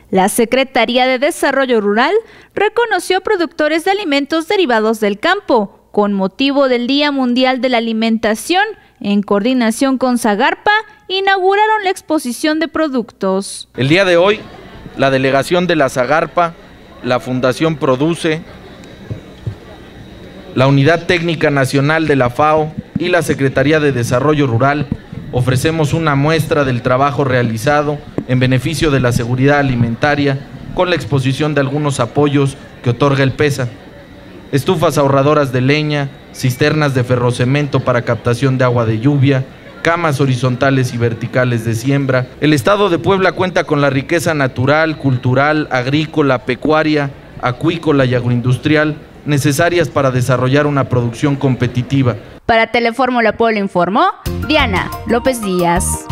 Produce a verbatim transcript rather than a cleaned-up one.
La Secretaría de Desarrollo Rural reconoció a productores de alimentos derivados del campo con motivo del Día Mundial de la Alimentación. En coordinación con Zagarpa, inauguraron la exposición de productos. El día de hoy, la delegación de la Zagarpa, la Fundación Produce, la Unidad Técnica Nacional de la FAO y la Secretaría de Desarrollo Rural ofrecemos una muestra del trabajo realizado en beneficio de la seguridad alimentaria con la exposición de algunos apoyos que otorga el PESA. Estufas ahorradoras de leña, cisternas de ferrocemento para captación de agua de lluvia, camas horizontales y verticales de siembra. El Estado de Puebla cuenta con la riqueza natural, cultural, agrícola, pecuaria, acuícola y agroindustrial necesarias para desarrollar una producción competitiva. Para Telefórmula Puebla informó Diana López Díaz.